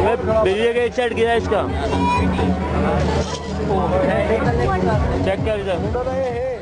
बिजली का एक सेट गिरा इसका, चेक कर इधर।